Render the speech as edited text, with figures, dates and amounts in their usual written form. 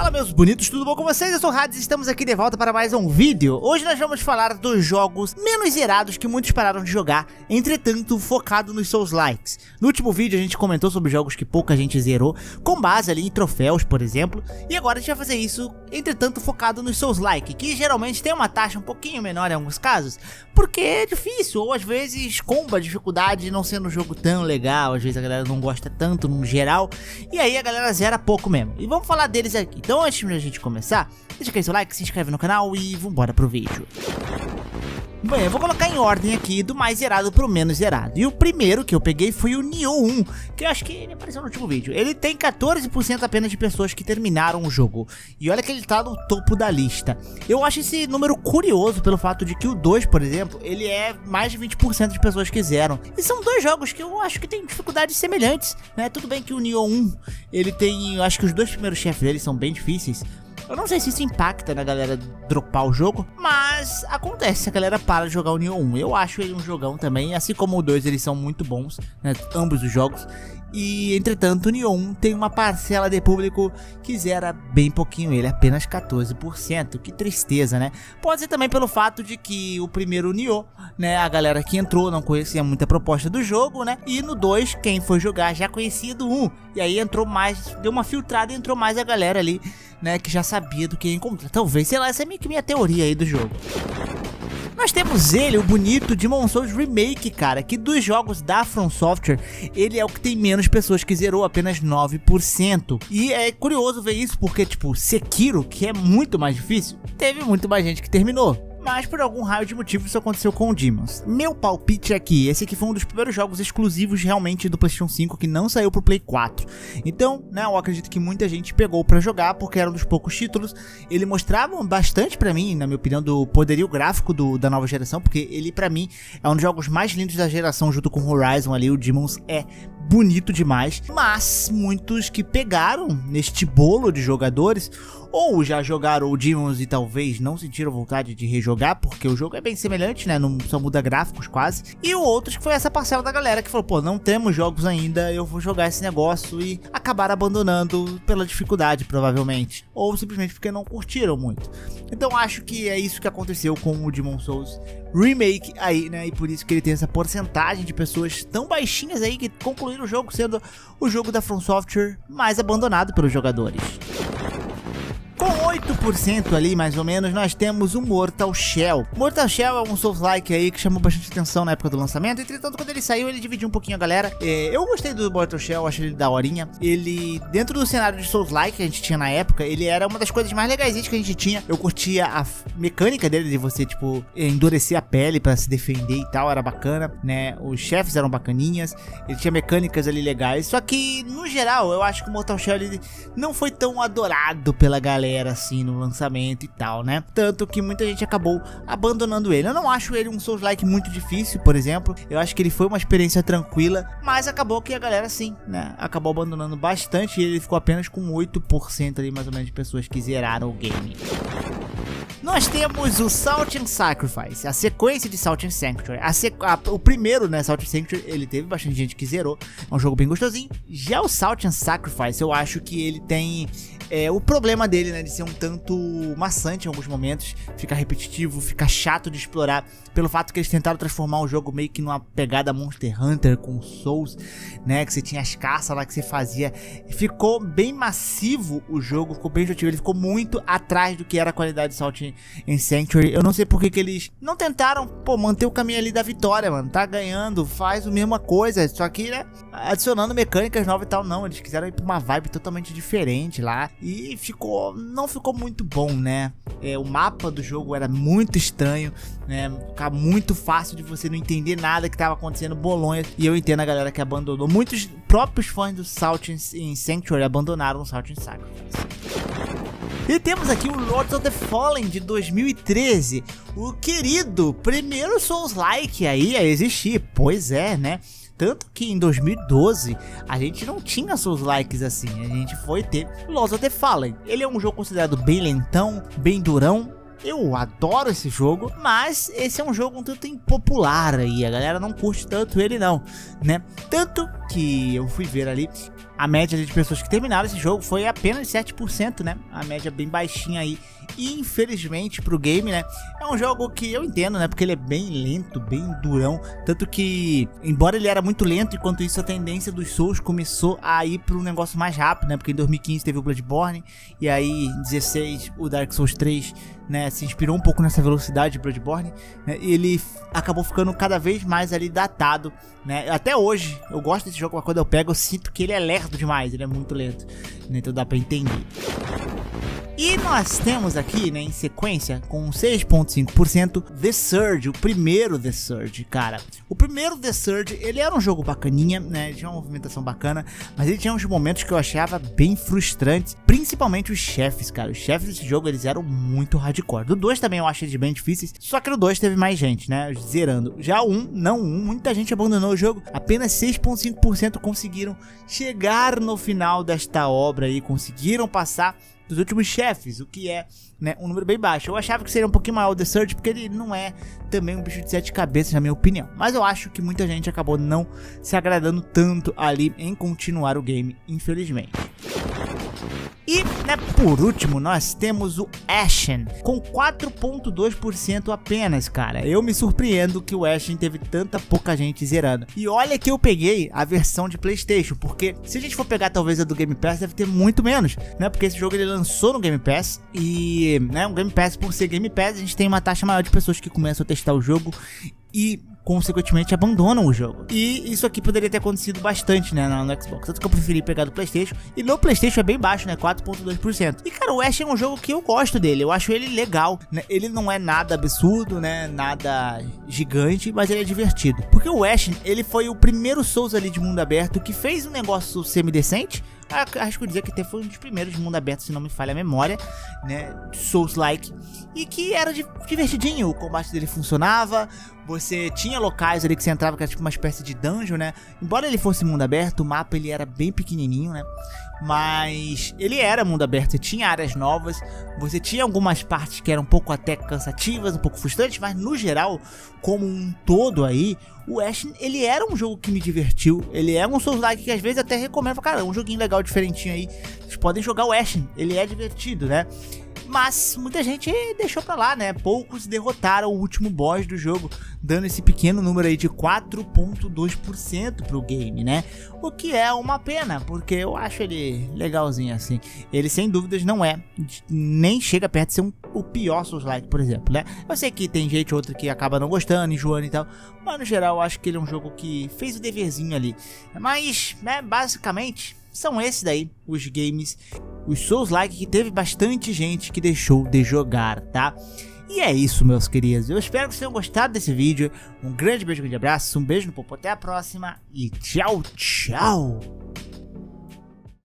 Fala, meus bonitos, tudo bom com vocês? Eu sou o Hades e estamos aqui de volta para mais um vídeo. Hoje nós vamos falar dos jogos menos zerados que muitos pararam de jogar, entretanto focado nos Souls-likes. No último vídeo a gente comentou sobre jogos que pouca gente zerou, com base ali em troféus, por exemplo. E agora a gente vai fazer isso, entretanto focado nos Souls-like, que geralmente tem uma taxa um pouquinho menor em alguns casos, porque é difícil, ou às vezes comba a dificuldade de não ser um jogo tão legal, às vezes a galera não gosta tanto no geral, e aí a galera zera pouco mesmo. E vamos falar deles aqui. Então antes de a gente começar, deixa aqui seu like, se inscreve no canal e vambora pro vídeo. Bem, eu vou colocar em ordem aqui do mais zerado pro menos zerado. E o primeiro que eu peguei foi o Nioh 1, que eu acho que ele apareceu no último vídeo. Ele tem 14% apenas de pessoas que terminaram o jogo. E olha que ele tá no topo da lista. Eu acho esse número curioso pelo fato de que o 2, por exemplo, ele é mais de 20% de pessoas que zeram. E são dois jogos que eu acho que tem dificuldades semelhantes, né? Tudo bem que o Nioh 1, ele tem, eu acho que os dois primeiros chefes dele são bem difíceis. Eu não sei se isso impacta na galera dropar o jogo, mas acontece, a galera para de jogar o Nioh 1. Eu acho ele um jogão também, assim como o 2, eles são muito bons, né, ambos os jogos. E entretanto o Nioh 1 tem uma parcela de público que zera bem pouquinho ele, apenas 14%, que tristeza, né? Pode ser também pelo fato de que o primeiro Nioh, né, a galera que entrou não conhecia muita proposta do jogo, né? E no 2, quem foi jogar já conhecia do 1, e aí entrou mais, deu uma filtrada e entrou mais a galera ali, né, que já sabia do que ia encontrar. Talvez, sei lá, essa é meio que minha teoria aí do jogo. Nós temos ele, o bonito Demon Souls Remake, cara, que dos jogos da From Software, ele é o que tem menos pessoas que zerou, apenas 9%. E é curioso ver isso, porque tipo, Sekiro, que é muito mais difícil, teve muito mais gente que terminou. Mas por algum raio de motivo isso aconteceu com o Demons. Meu palpite aqui, esse aqui foi um dos primeiros jogos exclusivos realmente do PlayStation 5 que não saiu pro Play 4. Então, né, eu acredito que muita gente pegou pra jogar porque era um dos poucos títulos. Ele mostrava bastante pra mim, na minha opinião, do poderio gráfico da nova geração, porque ele pra mim é um dos jogos mais lindos da geração junto com o Horizon ali. O Demons é bonito demais, mas muitos que pegaram neste bolo de jogadores ou já jogaram o Demons e talvez não sentiram vontade de rejogar, porque o jogo é bem semelhante, né, não só muda gráficos quase, e o outros que foi essa parcela da galera que falou, pô, não temos jogos ainda, eu vou jogar esse negócio, e acabaram abandonando pela dificuldade, provavelmente, ou simplesmente porque não curtiram muito. Então acho que é isso que aconteceu com o Demon Souls Remake aí, né, e por isso que ele tem essa porcentagem de pessoas tão baixinhas aí que concluíram o jogo, sendo o jogo da From Software mais abandonado pelos jogadores. Com 8% ali, mais ou menos, nós temos o Mortal Shell. Mortal Shell é um Souls-like aí que chamou bastante atenção na época do lançamento. Entretanto, quando ele saiu, ele dividiu um pouquinho a galera. Eu gostei do Mortal Shell, achei ele daorinha. Ele, dentro do cenário de Souls-like que a gente tinha na época, ele era uma das coisas mais legais que a gente tinha. Eu curtia a mecânica dele, de você, tipo, endurecer a pele pra se defender e tal, era bacana, né? Os chefes eram bacaninhas, ele tinha mecânicas ali legais. Só que, no geral, eu acho que o Mortal Shell ele não foi tão adorado pela galera assim no lançamento e tal, né? Tanto que muita gente acabou abandonando ele. Eu não acho ele um Souls-like muito difícil, por exemplo. Eu acho que ele foi uma experiência tranquila, mas acabou que a galera sim, né, acabou abandonando bastante e ele ficou apenas com 8% ali mais ou menos de pessoas que zeraram o game. Nós temos o Salt and Sacrifice, a sequência de Salt and Sanctuary. O primeiro, né, Salt and Sanctuary, ele teve bastante gente que zerou. É um jogo bem gostosinho. Já o Salt and Sacrifice, eu acho que ele tem o problema dele, né, de ser um tanto maçante em alguns momentos, fica repetitivo, fica chato de explorar, pelo fato que eles tentaram transformar o jogo meio que numa pegada Monster Hunter com Souls, né, que você tinha as caças lá que você fazia. Ficou bem massivo o jogo, ficou bem enjoativo, ele ficou muito atrás do que era a qualidade de Salt and Sanctuary. Eu não sei por que eles não tentaram, pô, manter o caminho ali da vitória, mano, tá ganhando, faz a mesma coisa, só que, né, adicionando mecânicas novas e tal. Não, eles quiseram ir pra uma vibe totalmente diferente lá. E não ficou muito bom, né? O mapa do jogo era muito estranho, né? Ficar muito fácil de você não entender nada que estava acontecendo, bolonha. E eu entendo a galera que abandonou. Muitos próprios fãs do Salt and Sanctuary abandonaram o Salt and Sacrifice. E temos aqui o Lords of the Fallen de 2013, o querido primeiro Souls-like aí a existir. Pois é, né? Tanto que em 2012 a gente não tinha Souls-likes assim, a gente foi ter Lords of the Fallen. Ele é um jogo considerado bem lentão, bem durão. Eu adoro esse jogo, mas esse é um jogo um tanto impopular aí, a galera não curte tanto ele não, né? Tanto que eu fui ver ali a média de pessoas que terminaram esse jogo foi apenas 7%, né? A média bem baixinha aí. E infelizmente pro game, né? É um jogo que eu entendo, né? Porque ele é bem lento, bem durão. Tanto que, embora ele era muito lento, enquanto isso a tendência dos Souls começou a ir pro negócio mais rápido, né? Porque em 2015 teve o Bloodborne, e aí em 2016 o Dark Souls 3, né? Se inspirou um pouco nessa velocidade de Bloodborne, né? E ele acabou ficando cada vez mais ali datado, né? Até hoje, eu gosto desse jogo, mas quando eu pego eu sinto que ele é lerdo demais, ele é muito lento, né? Então dá pra entender. E nós temos aqui, né, em sequência, com 6,5%, The Surge, o primeiro The Surge, cara. O primeiro The Surge, ele era um jogo bacaninha, né, ele tinha uma movimentação bacana, mas ele tinha uns momentos que eu achava bem frustrantes, principalmente os chefes, cara. Os chefes desse jogo, eles eram muito hardcore. Do 2 também eu achei eles bem difíceis, só que no 2 teve mais gente, né, zerando. Já o 1, não, muita gente abandonou o jogo, apenas 6,5% conseguiram chegar no final desta obra aí, conseguiram passar dos últimos chefes, o que é, né, um número bem baixo. Eu achava que seria um pouquinho maior o The Surge, porque ele não é também um bicho de 7 cabeças, na minha opinião. Mas eu acho que muita gente acabou não se agradando tanto ali em continuar o game, infelizmente. E, né, por último, nós temos o Ashen, com 4,2% apenas, cara. Eu me surpreendo que o Ashen teve tanta pouca gente zerando. E olha que eu peguei a versão de PlayStation, porque se a gente for pegar talvez a do Game Pass, deve ter muito menos, né? Porque esse jogo ele lançou no Game Pass e, né, o Game Pass, por ser Game Pass, a gente tem uma taxa maior de pessoas que começam a testar o jogo e consequentemente abandonam o jogo. E isso aqui poderia ter acontecido bastante, né, no Xbox. Tanto que eu preferi pegar do PlayStation. E no PlayStation é bem baixo, né, 4,2%. E cara, o Ashen é um jogo que eu gosto dele. Eu acho ele legal, né? Ele não é nada absurdo, né, nada gigante, mas ele é divertido. Porque o Ashen, ele foi o primeiro Souls ali de mundo aberto que fez um negócio semi-decente. Arrisco dizer que até foi um dos primeiros de mundo aberto, se não me falha a memória, né, Souls-like, e que era divertidinho, o combate dele funcionava, você tinha locais ali que você entrava que era tipo uma espécie de dungeon, né, embora ele fosse mundo aberto, o mapa ele era bem pequenininho, né, mas ele era mundo aberto, você tinha áreas novas, você tinha algumas partes que eram um pouco até cansativas, um pouco frustrantes, mas no geral, como um todo aí, o Ashen, ele era um jogo que me divertiu, ele é um Souls-like que às vezes até recomendo, cara, um joguinho legal, diferentinho aí, vocês podem jogar o Ashen, ele é divertido, né? Mas muita gente deixou pra lá, né? Poucos derrotaram o último boss do jogo, dando esse pequeno número aí de 4,2% pro game, né? O que é uma pena, porque eu acho ele legalzinho assim. Ele sem dúvidas não é, nem chega perto de ser o pior Souls-like, por exemplo, né? Eu sei que tem gente ou outra que acaba não gostando, enjoando e tal, mas no geral eu acho que ele é um jogo que fez o deverzinho ali. Mas, né, basicamente são esses daí os games, os Souls-like que teve bastante gente que deixou de jogar, tá? E é isso, meus queridos. Eu espero que vocês tenham gostado desse vídeo. Um grande beijo, um grande abraço, um beijo no popo, até a próxima e tchau, tchau!